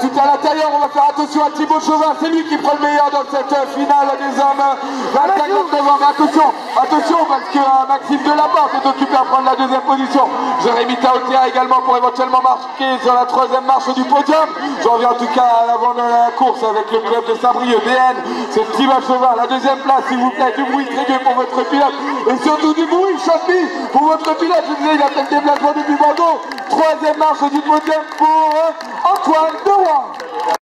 tout à l'intérieur, on va faire attention à Thibaut Chauvin, c'est lui qui prend le meilleur dans cette finale des hommes. 25-29 ans, mais attention parce que Maxime Delaporte est occupé à prendre la deuxième position. Jérémy Taotea également pour éventuellement marquer sur la troisième marche du podium. Je reviens en tout cas à l'avant de la course avec le club de Saint-Brieuc, DN, c'est Thibaut Chauvin. La deuxième place, s'il vous plaît, du bruit très gai pour votre pilote et surtout du bruit, Chapmy, pour votre pilote. Je disais, il a fait le déplacement depuis Bordeaux. Troisième marche du podium pour Antoine Deroy.